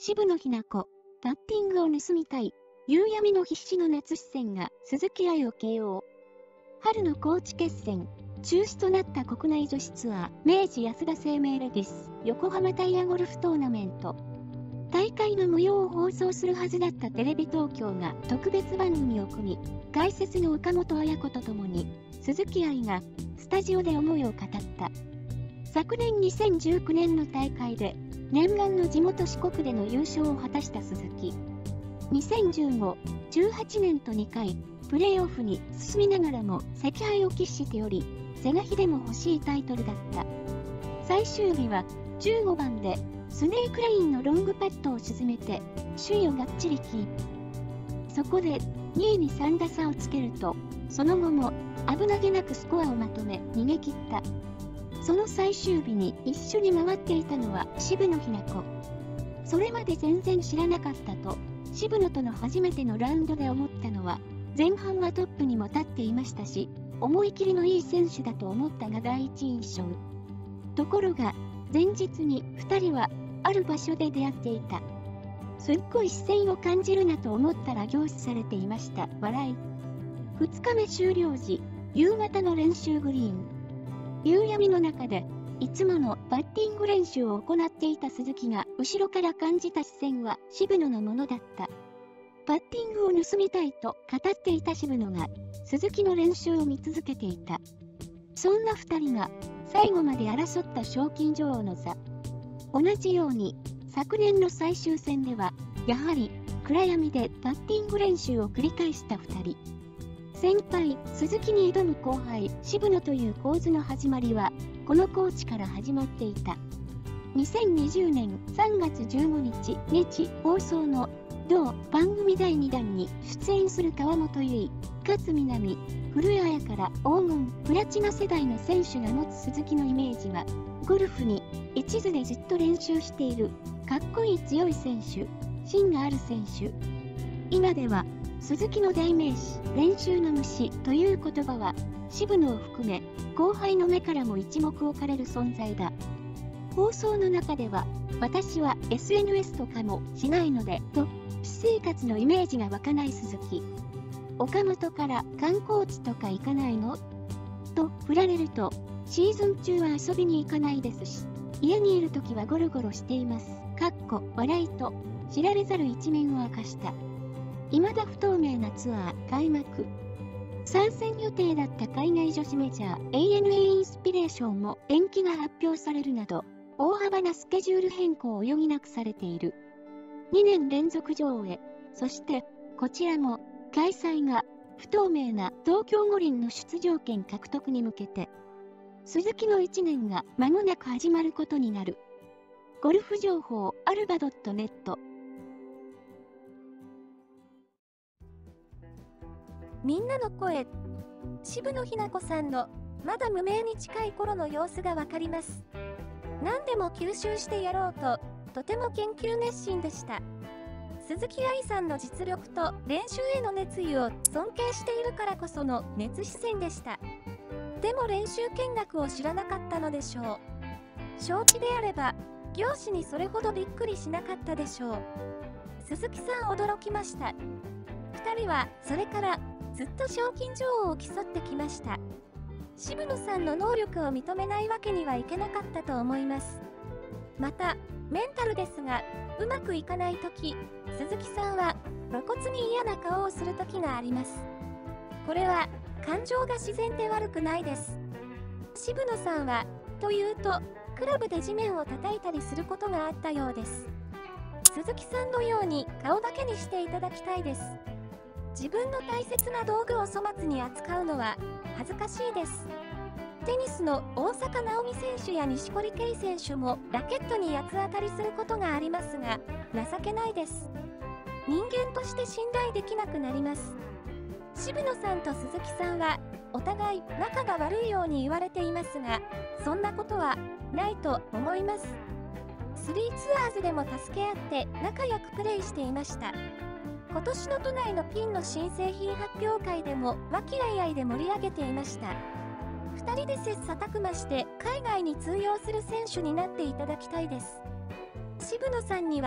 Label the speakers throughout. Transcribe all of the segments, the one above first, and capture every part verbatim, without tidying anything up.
Speaker 1: 渋野日向子、パッティングを盗みたい、夕闇の必死の熱視線が鈴木愛を ケーオー。春の高知決戦、中止となった国内女子ツアー、明治安田生命レディス、横浜タイヤゴルフトーナメント。大会の模様を放送するはずだったテレビ東京が特別番組を組み、解説の岡本綾子とともに、鈴木愛がスタジオで思いを語った。昨年にせんじゅうきゅうねんの大会で、念願の地元四国での優勝を果たした鈴木。にせんじゅうご、じゅうはちねんとにかい、プレーオフに進みながらも惜敗を喫しており、是が非でも欲しいタイトルだった。最終日はじゅうごばんでスネークラインのロングパットを沈めて首位をがっちりキープ。そこでにいにさんだ差をつけると、その後も危なげなくスコアをまとめ逃げ切った。その最終日に一緒に回っていたのは渋野日向子。それまで全然知らなかったと、渋野との初めてのラウンドで思ったのは、前半はトップにも立っていましたし、思い切りのいい選手だと思ったが第一印象。ところが、前日にふたりはある場所で出会っていた。すっごい視線を感じるなと思ったら凝視されていました。笑い。ふつかめ終了時、夕方の練習グリーン。夕闇の中で、いつものバッティング練習を行っていた鈴木が後ろから感じた視線は渋野のものだった。パッティングを盗みたいと語っていた渋野が鈴木の練習を見続けていた。そんなふたりが最後まで争った賞金女王の座。同じように昨年の最終戦ではやはり暗闇でパッティング練習を繰り返したふたり。先輩鈴木に挑む後輩渋野という構図の始まりはこのコーチから始まっていた。にせんにじゅうねんさんがつじゅうごにち日放送の同番組だいにだんに出演する川本結衣、勝みなみ、古江彩から黄金プラチナ世代の選手が持つ鈴木のイメージは、ゴルフに一途でずっと練習しているかっこいい強い選手、芯がある選手。今では鈴木の代名詞練習の虫という言葉は渋野を含め後輩の目からも一目置かれる存在だ。放送の中では私は エスエヌエス とかもしないのでと私生活のイメージが湧かない鈴木。岡本から観光地とか行かないのと振られると、シーズン中は遊びに行かないですし、家にいるときはゴロゴロしています。かっこ笑いと知られざる一面を明かした。未だ不透明なツアー開幕。参戦予定だった海外女子メジャー エーエヌエー インスピレーションも延期が発表されるなど、大幅なスケジュール変更を余儀なくされている。にねんれんぞく上映、そしてこちらも開催が不透明な東京五輪の出場権獲得に向けて、鈴木のいちねんが間もなく始まることになる。ゴルフ情報アルバ .net。
Speaker 2: みんなの声。渋野日向子さんのまだ無名に近い頃の様子がわかります。何でも吸収してやろうと、とても研究熱心でした。鈴木愛さんの実力と練習への熱意を尊敬しているからこその熱視線でした。でも練習見学を知らなかったのでしょう。承知であれば、業師にそれほどびっくりしなかったでしょう。鈴木さん驚きました。ふたりはそれからずっと賞金女王を競ってきました。渋野さんの能力を認めないわけにはいけなかったと思います。また、メンタルですが、うまくいかないとき、鈴木さんは露骨に嫌な顔をするときがあります。これは感情が自然で悪くないです。渋野さんは、というと、クラブで地面を叩いたりすることがあったようです。鈴木さんのように顔だけにしていただきたいです。自分の大切な道具を粗末に扱うのは恥ずかしいです。テニスの大坂なおみ選手や錦織圭選手もラケットに八つ当たりすることがありますが、情けないです。人間として信頼できなくなります。渋野さんと鈴木さんはお互い仲が悪いように言われていますが、そんなことはないと思います。スリーツアーズでも助け合って仲良くプレイしていました。今年の都内のピンの新製品発表会でも和気あいあいで盛り上げていました。ふたりで切磋琢磨して海外に通用する選手になっていただきたいです。渋野さんには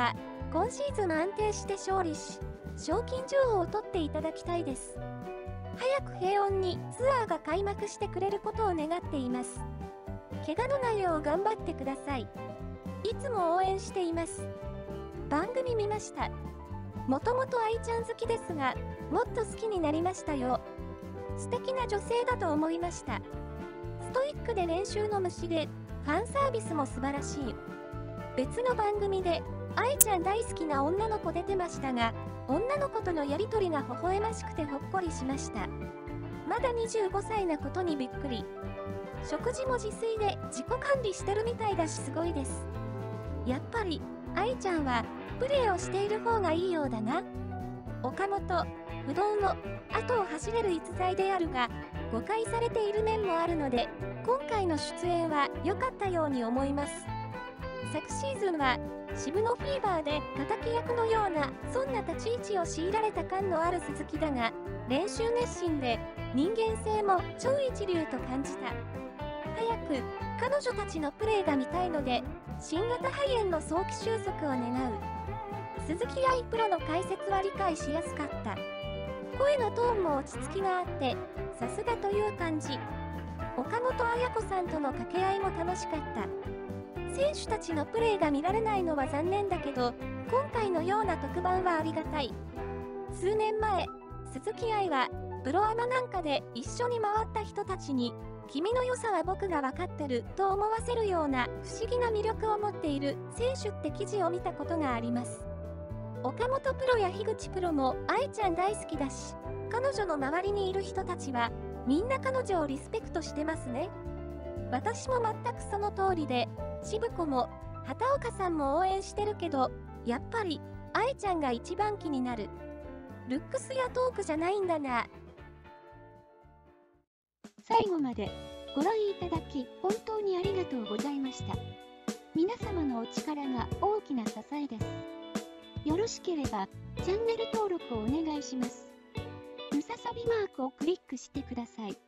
Speaker 2: 今シーズン安定して勝利し、賞金女王を取っていただきたいです。早く平穏にツアーが開幕してくれることを願っています。怪我のないよう頑張ってください。いつも応援しています。番組見ました。もともと愛ちゃん好きですが、もっと好きになりましたよ。素敵な女性だと思いました。ストイックで練習の虫で、ファンサービスも素晴らしい。別の番組で、愛ちゃん大好きな女の子出てましたが、女の子とのやりとりが微笑ましくてほっこりしました。まだにじゅうごさいなことにびっくり。食事も自炊で自己管理してるみたいだしすごいです。やっぱり、愛ちゃんはプレーをしている方がいいようだな。岡本、不動の後を走れる逸材であるが、誤解されている面もあるので、今回の出演は良かったように思います。昨シーズンは、渋野フィーバーで敵役のようなそんな立ち位置を強いられた感のある鈴木だが、練習熱心で人間性も超一流と感じた。早く彼女たちのプレーが見たいので、新型肺炎の早期収束を願う。鈴木愛プロの解説は理解しやすかった。声のトーンも落ち着きがあって、さすがという感じ。岡本綾子さんとの掛け合いも楽しかった。選手たちのプレーが見られないのは残念だけど、今回のような特番はありがたい。数年前、鈴木愛は、プロアマなんかで一緒に回った人たちに、君の良さは僕が分かってると思わせるような不思議な魅力を持っている選手って記事を見たことがあります。岡本プロや樋口プロも愛ちゃん大好きだし、彼女の周りにいる人たちは、みんな彼女をリスペクトしてますね。私も全くその通りで、渋子も畑岡さんも応援してるけど、やっぱり愛ちゃんが一番気になる。ルックスやトークじゃないんだな。
Speaker 1: 最後までご覧いただき本当にありがとうございました。皆様のお力が大きな支えです。よろしければチャンネル登録をお願いします。ムササビマークをクリックしてください。